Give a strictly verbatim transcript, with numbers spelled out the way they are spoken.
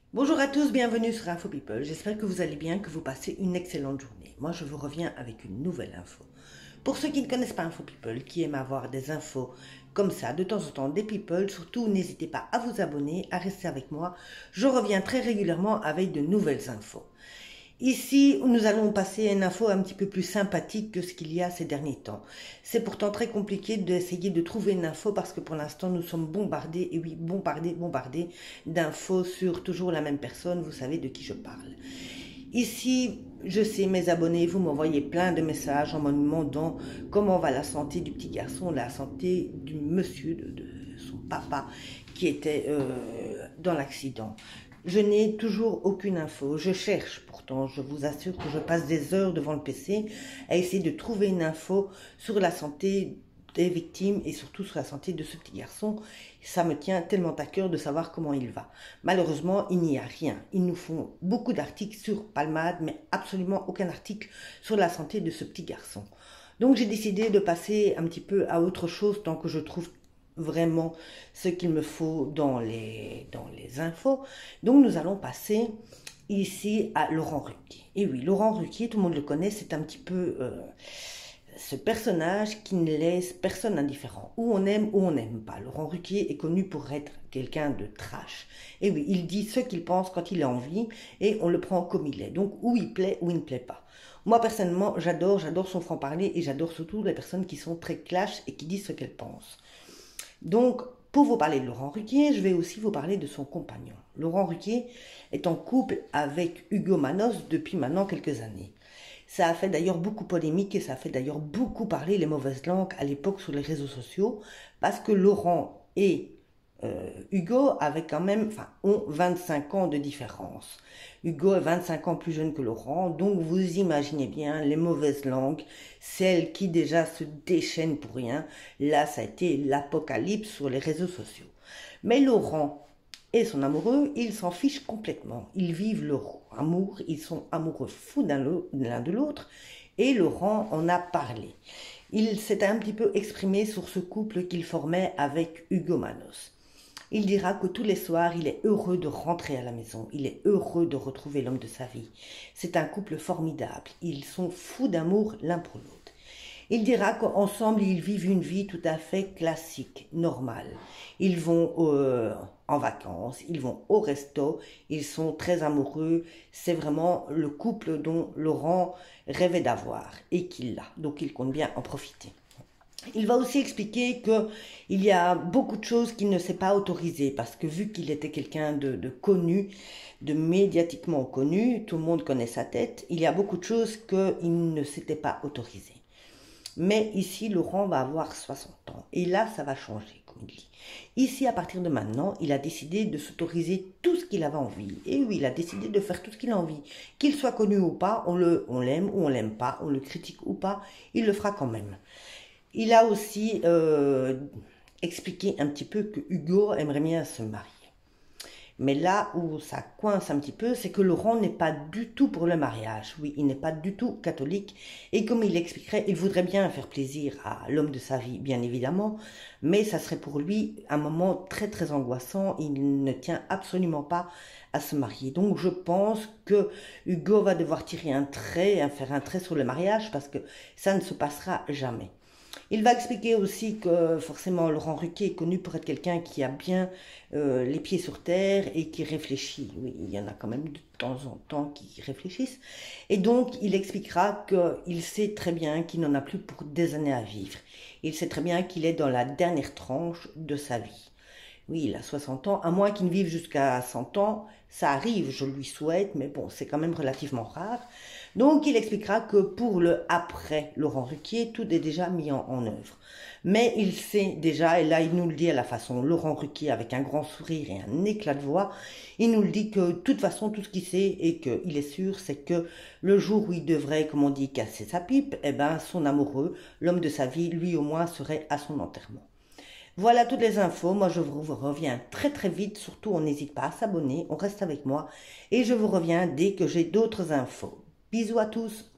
Bonjour à tous, bienvenue sur Info People. J'espère que vous allez bien, que vous passez une excellente journée. Moi, je vous reviens avec une nouvelle info. Pour ceux qui ne connaissent pas Info People, qui aiment avoir des infos comme ça, de temps en temps, des people, surtout n'hésitez pas à vous abonner, à rester avec moi. Je reviens très régulièrement avec de nouvelles infos. Ici, nous allons passer à une info un petit peu plus sympathique que ce qu'il y a ces derniers temps. C'est pourtant très compliqué d'essayer de trouver une info parce que pour l'instant, nous sommes bombardés, et oui, bombardés, bombardés d'infos sur toujours la même personne. Vous savez de qui je parle. Ici, je sais, mes abonnés, vous m'envoyez plein de messages en me demandant comment va la santé du petit garçon, la santé du monsieur, de, de son papa qui était euh, dans l'accident. Je n'ai toujours aucune info. Je cherche pourtant, je vous assure que je passe des heures devant le P C à essayer de trouver une info sur la santé des victimes et surtout sur la santé de ce petit garçon. Ça me tient tellement à cœur de savoir comment il va. Malheureusement, il n'y a rien. Ils nous font beaucoup d'articles sur Palmade, mais absolument aucun article sur la santé de ce petit garçon. Donc j'ai décidé de passer un petit peu à autre chose tant que je trouve vraiment ce qu'il me faut dans les, dans les infos. Donc nous allons passer ici à Laurent Ruquier. Et oui, Laurent Ruquier, tout le monde le connaît, c'est un petit peu euh, ce personnage qui ne laisse personne indifférent. Ou on aime ou on n'aime pas. Laurent Ruquier est connu pour être quelqu'un de trash. Et oui, il dit ce qu'il pense quand il a envie et on le prend comme il est. Donc ou il plaît ou il ne plaît pas. Moi personnellement, j'adore, j'adore son franc-parler et j'adore surtout les personnes qui sont très clash et qui disent ce qu'elles pensent. Donc, pour vous parler de Laurent Ruquier, je vais aussi vous parler de son compagnon. Laurent Ruquier est en couple avec Hugo Manos depuis maintenant quelques années. Ça a fait d'ailleurs beaucoup polémique et ça a fait d'ailleurs beaucoup parler les mauvaises langues à l'époque sur les réseaux sociaux parce que Laurent et euh, Hugo avaient quand même, enfin, ont vingt-cinq ans de différence. Hugo est vingt-cinq ans plus jeune que Laurent, donc vous imaginez bien les mauvaises langues, celles qui déjà se déchaînent pour rien. Là, ça a été l'apocalypse sur les réseaux sociaux. Mais Laurent et son amoureux, ils s'en fichent complètement. Ils vivent leur amour, ils sont amoureux fous l'un de l'autre, et Laurent en a parlé. Il s'est un petit peu exprimé sur ce couple qu'il formait avec Hugo Manos. Il dira que tous les soirs, il est heureux de rentrer à la maison. Il est heureux de retrouver l'homme de sa vie. C'est un couple formidable. Ils sont fous d'amour l'un pour l'autre. Il dira qu'ensemble, ils vivent une vie tout à fait classique, normale. Ils vont euh, en vacances, ils vont au resto, ils sont très amoureux. C'est vraiment le couple dont Laurent rêvait d'avoir et qu'il l'a. Donc, il compte bien en profiter. Il va aussi expliquer qu'il y a beaucoup de choses qu'il ne s'est pas autorisé parce que vu qu'il était quelqu'un de, de connu, de médiatiquement connu, tout le monde connaît sa tête, il y a beaucoup de choses qu'il ne s'était pas autorisé. Mais ici, Laurent va avoir soixante ans et là, ça va changer, comme il dit. Ici, à partir de maintenant, il a décidé de s'autoriser tout ce qu'il avait envie. Et oui, il a décidé de faire tout ce qu'il a envie. Qu'il soit connu ou pas, on le, on l'aime ou on l'aime pas, on le critique ou pas, il le fera quand même. Il a aussi euh, expliqué un petit peu que Hugo aimerait bien se marier. Mais là où ça coince un petit peu, c'est que Laurent n'est pas du tout pour le mariage. Oui, il n'est pas du tout catholique. Et comme il expliquerait, il voudrait bien faire plaisir à l'homme de sa vie, bien évidemment. Mais ça serait pour lui un moment très très angoissant. Il ne tient absolument pas à se marier. Donc je pense que Hugo va devoir tirer un trait, faire un trait sur le mariage parce que ça ne se passera jamais. Il va expliquer aussi que forcément Laurent Ruquier est connu pour être quelqu'un qui a bien euh, les pieds sur terre et qui réfléchit. Oui, il y en a quand même de temps en temps qui réfléchissent. Et donc il expliquera qu'il sait très bien qu'il n'en a plus pour des années à vivre. Il sait très bien qu'il est dans la dernière tranche de sa vie. Oui, il a soixante ans, à moins qu'il ne vive jusqu'à cent ans, ça arrive, je lui souhaite, mais bon, c'est quand même relativement rare. Donc, il expliquera que pour le après Laurent Ruquier, tout est déjà mis en, en œuvre. Mais il sait déjà, et là, il nous le dit à la façon Laurent Ruquier, avec un grand sourire et un éclat de voix, il nous le dit que de toute façon, tout ce qu'il sait et qu'il est sûr, c'est que le jour où il devrait, comme on dit, casser sa pipe, eh ben, son amoureux, l'homme de sa vie, lui au moins, serait à son enterrement. Voilà toutes les infos, moi je vous reviens très très vite, surtout on n'hésite pas à s'abonner, on reste avec moi et je vous reviens dès que j'ai d'autres infos. Bisous à tous.